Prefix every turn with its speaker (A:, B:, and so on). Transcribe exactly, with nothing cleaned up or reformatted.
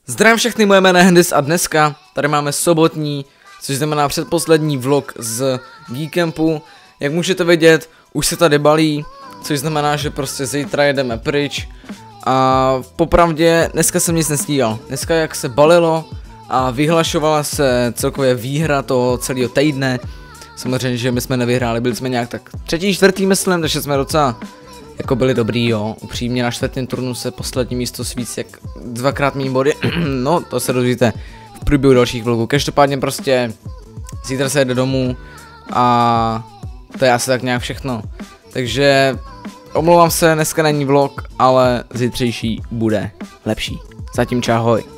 A: Zdravím všechny, moje jméno je Hendis a dneska tady máme sobotní, což znamená předposlední vlog z Geekampu. Jak můžete vidět, už se tady balí, což znamená, že prostě zítra jedeme pryč. A popravdě dneska jsem nic nestíhal. Dneska jak se balilo a vyhlašovala se celkově výhra toho celého týdne. Samozřejmě, že my jsme nevyhráli, byli jsme nějak tak třetí, čtvrtý myslím, takže jsme docela jako byli dobrý, jo. Upřímně na čtvrtém turnu se poslední místo s víc jak dvakrát méně body. No, to se dozvíte v průběhu dalších vlogů. Každopádně prostě zítra se jede domů a to je asi tak nějak všechno. Takže omlouvám se, dneska není vlog, ale zítřejší bude lepší. Zatím čahoj.